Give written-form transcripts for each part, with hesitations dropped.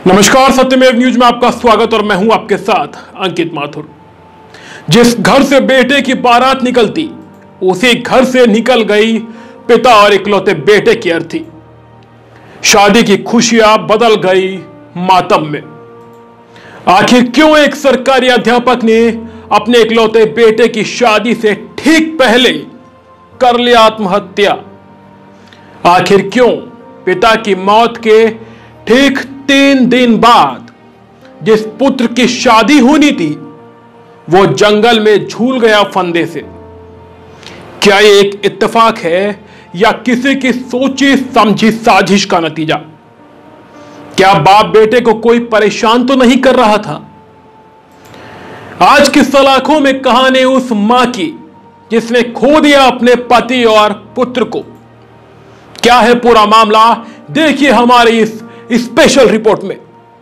नमस्कार, सत्यमेव न्यूज में आपका स्वागत और मैं हूं आपके साथ अंकित माथुर। जिस घर से बेटे की बारात निकलती उसी घर से निकल गई पिता और इकलौते बेटे की अर्थी। शादी की खुशियां बदल गई मातम में। आखिर क्यों एक सरकारी अध्यापक ने अपने इकलौते बेटे की शादी से ठीक पहले कर लिया आत्महत्या? आखिर क्यों पिता की मौत के ठीक 3 दिन बाद जिस पुत्र की शादी होनी थी वो जंगल में झूल गया फंदे से? क्या ये एक इत्तेफाक है या किसी की सोची समझी साजिश का नतीजा? क्या बाप बेटे को कोई परेशान तो नहीं कर रहा था? आज की सलाखों में कहानी उस मां की जिसने खो दिया अपने पति और पुत्र को। क्या है पूरा मामला, देखिए हमारी इस स्पेशल रिपोर्ट में।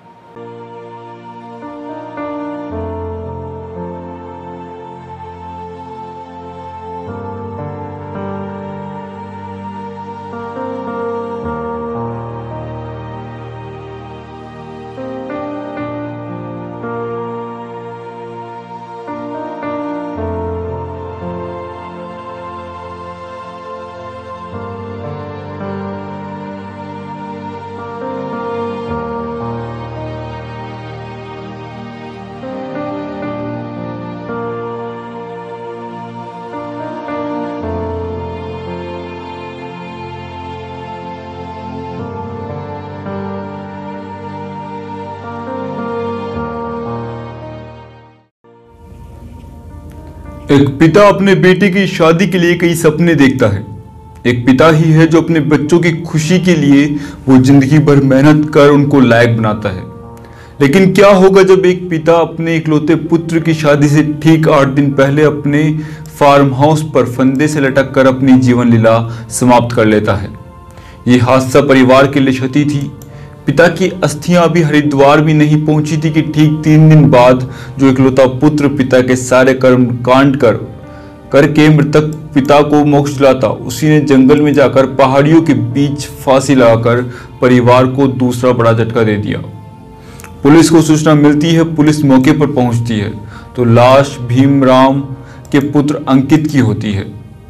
एक पिता अपने बेटे की शादी के लिए कई सपने देखता है। एक पिता ही है जो अपने बच्चों की खुशी के लिए वो जिंदगी भर मेहनत कर उनको लायक बनाता है। लेकिन क्या होगा जब एक पिता अपने इकलौते पुत्र की शादी से ठीक 8 दिन पहले अपने फार्म हाउस पर फंदे से लटक कर अपनी जीवन लीला समाप्त कर लेता है? ये हादसा परिवार के लिए क्षति थी। पिता की अस्थियां अभी हरिद्वार भी नहीं पहुंची थी कि ठीक 3 दिन बाद जो इकलौता पुत्र पिता के सारे कर्म कांड करके मृतक पिता को मोक्ष दिलाता, उसी ने जंगल में जाकर पहाड़ियों के बीच फांसी लगाकर परिवार को दूसरा बड़ा झटका दे दिया। पुलिस को सूचना मिलती है, पुलिस मौके पर पहुंचती है तो लाश भीमराम के पुत्र अंकित की होती है।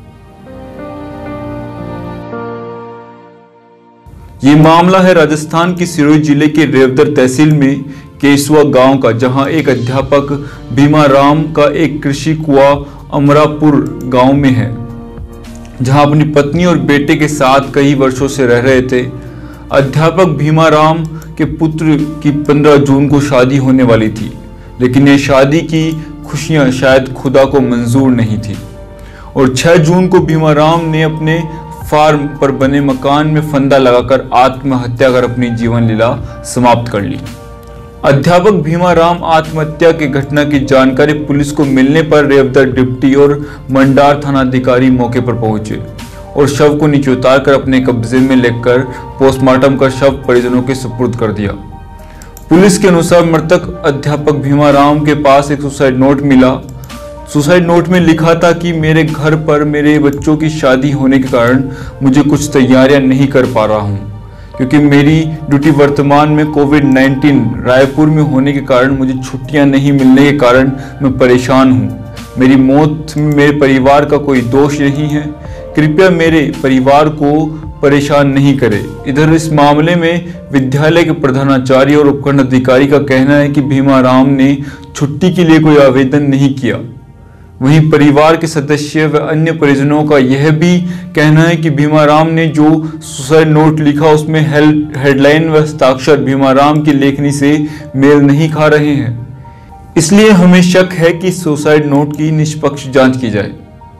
ये मामला है राजस्थान की सिरोही जिले के रेवदर तहसील में केसुआ गांव का, जहां एक अध्यापक भीमाराम का एक कृषि कुआ अमरापुर गांव में है, जहां अपनी पत्नी और बेटे के साथ कई वर्षों से रह रहे थे। अध्यापक भीमाराम के पुत्र की 15 जून को शादी होने वाली थी, लेकिन ये शादी की खुशियां शायद खुदा को मंजूर नहीं थी और 6 जून को भीमाराम ने अपने फार्म पर बने मकान में फंदा लगाकर आत्महत्या कर अपनी जीवन लीला समाप्त कर ली। अध्यापक भीमाराम आत्महत्या की घटना की जानकारी पुलिस को मिलने पर रेवदर डिप्टी और मंडार थानाधिकारी मौके पर पहुंचे और शव को नीचे उतारकर अपने कब्जे में लेकर पोस्टमार्टम कर शव परिजनों के सुपुर्द कर दिया। पुलिस के अनुसार मृतक अध्यापक भीमाराम के पास एक सुसाइड नोट मिला। सुसाइड नोट में लिखा था कि मेरे घर पर मेरे बच्चों की शादी होने के कारण मुझे कुछ तैयारियां नहीं कर पा रहा हूं, क्योंकि मेरी ड्यूटी वर्तमान में कोविड-19 रायपुर में होने के कारण मुझे छुट्टियां नहीं मिलने के कारण मैं परेशान हूं। मेरी मौत में मेरे परिवार का कोई दोष नहीं है, कृपया मेरे परिवार को परेशान नहीं करे। इधर इस मामले में विद्यालय के प्रधानाचार्य और उपखंड अधिकारी का कहना है कि भीमाराम ने छुट्टी के लिए कोई आवेदन नहीं किया। वहीं परिवार के सदस्य व अन्य परिजनों का यह भी कहना है कि भीमाराम ने जो सुसाइड नोट लिखा उसमें हेडलाइन व हस्ताक्षर भीमाराम की लेखनी से मेल नहीं खा रहे हैं। इसलिए हमें शक है कि सुसाइड नोट की निष्पक्ष जांच की जाए।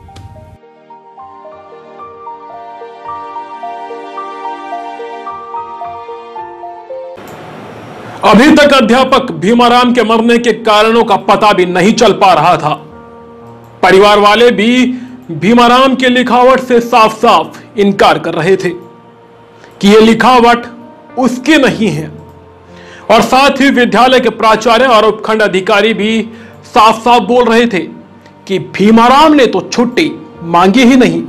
अभी तक अध्यापक भीमाराम के मरने के कारणों का पता भी नहीं चल पा रहा था। परिवार वाले भी भीमाराम के लिखावट से साफ साफ इनकार कर रहे थे कि यह लिखावट उसकी नहीं है, और साथ ही विद्यालय के प्राचार्य और उपखंड अधिकारी भी साफ साफ बोल रहे थे कि भीमाराम ने तो छुट्टी मांगी ही नहीं।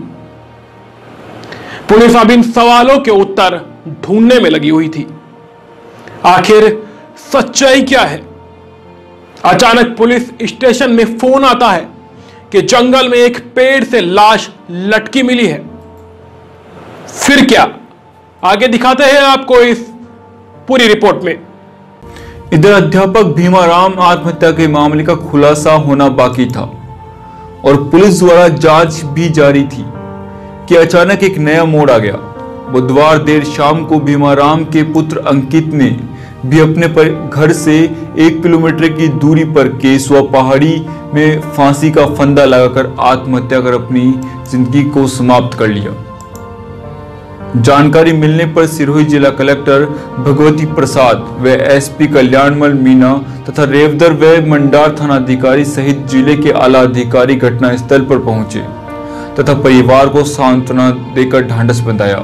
पुलिस अब इन सवालों के उत्तर ढूंढने में लगी हुई थी। आखिर सच्चाई क्या है? अचानक पुलिस स्टेशन में फोन आता है कि जंगल में एक पेड़ से लाश लटकी मिली है। फिर क्या? आगे दिखाते हैं आपको इस पूरी रिपोर्ट में। इधर अध्यापक भीमाराम आत्महत्या के मामले का खुलासा होना बाकी था और पुलिस द्वारा जांच भी जारी थी कि अचानक एक नया मोड़ आ गया। बुधवार देर शाम को भीमाराम के पुत्र अंकित ने भी अपने घर से 1 किलोमीटर की दूरी पर केसुआ पहाड़ी में फांसी का फंदा लगाकर आत्महत्या कर अपनी जिंदगी को समाप्त कर लिया। जानकारी मिलने पर सिरोही जिला कलेक्टर भगवती प्रसाद व एसपी कल्याणमल मीना तथा रेवदर व मंडार थानाधिकारी सहित जिले के आला अधिकारी घटनास्थल पर पहुंचे तथा परिवार को सांत्वना देकर ढांढस बंधाया।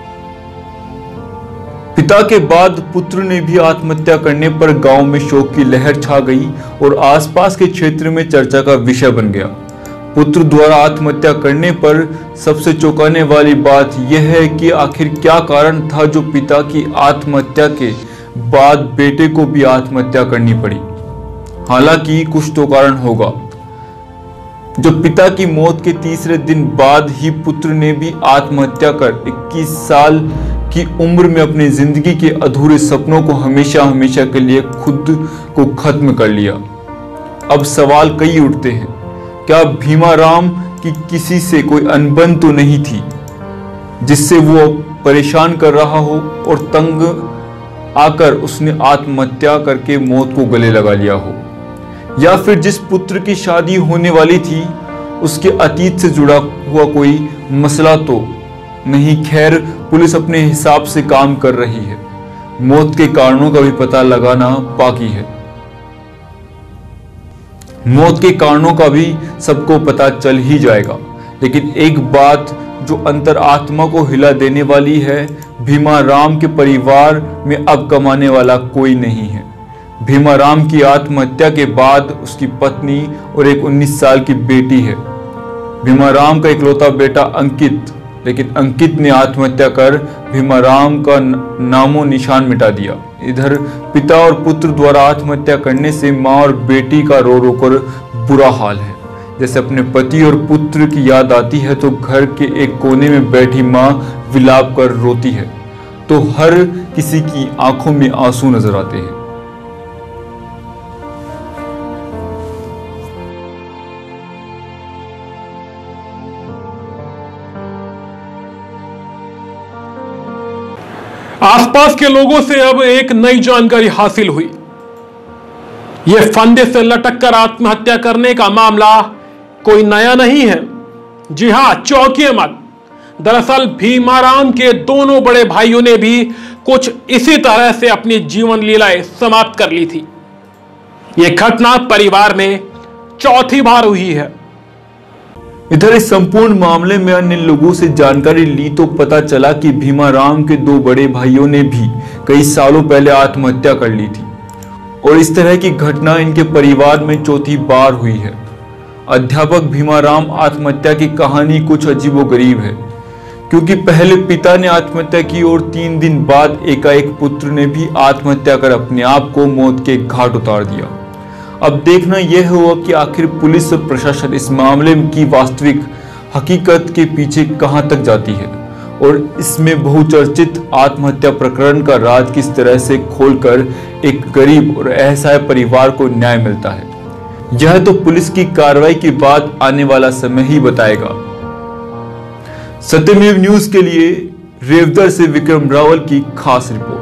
पिता के बाद पुत्र ने भी आत्महत्या करने पर गांव में शोक की लहर छा गई और आसपास के क्षेत्र में चर्चा का विषय बन गया। पुत्र द्वारा आत्महत्या करने पर सबसे चौंकाने वाली बात यह है कि आखिर क्या कारण था जो पिता की आत्महत्या के बाद बेटे को भी आत्महत्या करनी पड़ी। हालांकि कुछ तो कारण होगा। जो पिता की मौत के तीसरे दिन बाद ही पुत्र ने भी आत्महत्या कर 21 साल की उम्र में अपनी जिंदगी के अधूरे सपनों को हमेशा हमेशा के लिए खुद को खत्म कर लिया। अब सवाल कई उठते हैं, क्या भीमाराम की किसी से कोई अनबन तो नहीं थी जिससे वो परेशान कर रहा हो और तंग आकर उसने आत्महत्या करके मौत को गले लगा लिया हो, या फिर जिस पुत्र की शादी होने वाली थी उसके अतीत से जुड़ा हुआ कोई मसला तो नहीं। खैर, पुलिस अपने हिसाब से काम कर रही है। मौत के कारणों का भी पता लगाना बाकी है। मौत के कारणों का भी सबको पता चल ही जाएगा, लेकिन एक बात जो अंतरात्मा को हिला देने वाली है, भीमाराम के परिवार में अब कमाने वाला कोई नहीं है। भीमाराम की आत्महत्या के बाद उसकी पत्नी और एक 19 साल की बेटी है। भीमाराम का इकलौता बेटा अंकित, लेकिन अंकित ने आत्महत्या कर भीमाराम का नामो निशान मिटा दिया। इधर पिता और पुत्र द्वारा आत्महत्या करने से मां और बेटी का रो रो कर बुरा हाल है। जैसे अपने पति और पुत्र की याद आती है तो घर के एक कोने में बैठी मां विलाप कर रोती है तो हर किसी की आंखों में आंसू नजर आते हैं। आसपास के लोगों से अब एक नई जानकारी हासिल हुई। यह फंदे से लटक कर आत्महत्या करने का मामला कोई नया नहीं है। जी हां, चौंकिए मत। दरअसल भीमाराम के दोनों बड़े भाइयों ने भी कुछ इसी तरह से अपनी जीवन लीलाएं समाप्त कर ली थी। यह घटना परिवार में चौथी बार हुई है। इधर इस संपूर्ण मामले में अन्य लोगों से जानकारी ली तो पता चला कि भीमाराम के 2 बड़े भाइयों ने भी कई सालों पहले आत्महत्या कर ली थी और इस तरह की घटना इनके परिवार में चौथी बार हुई है। अध्यापक भीमाराम आत्महत्या की कहानी कुछ अजीबोगरीब है, क्योंकि पहले पिता ने आत्महत्या की और 3 दिन बाद एकाएक पुत्र ने भी आत्महत्या कर अपने आप को मौत के घाट उतार दिया। अब देखना यह होगा कि आखिर पुलिस और प्रशासन इस मामले की वास्तविक हकीकत के पीछे कहां तक जाती है और इसमें बहुचर्चित आत्महत्या प्रकरण का राज किस तरह से खोलकर एक गरीब और असहाय परिवार को न्याय मिलता है। यह तो पुलिस की कार्रवाई के बाद आने वाला समय ही बताएगा। सत्यमेव न्यूज के लिए रेवदर से विक्रम रावल की खास रिपोर्ट।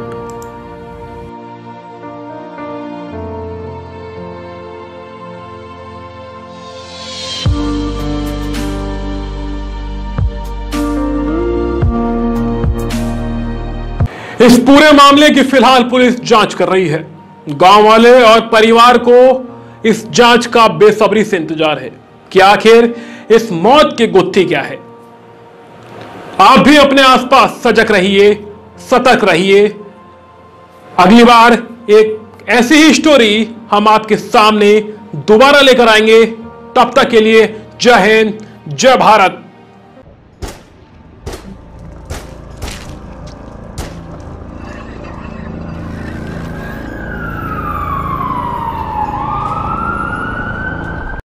इस पूरे मामले की फिलहाल पुलिस जांच कर रही है। गांव वाले और परिवार को इस जांच का बेसब्री से इंतजार है कि आखिर इस मौत की गुत्थी क्या है। आप भी अपने आसपास सजग रहिए, सतर्क रहिए। अगली बार एक ऐसी ही स्टोरी हम आपके सामने दोबारा लेकर आएंगे। तब तक के लिए जय हिंद, जय भारत।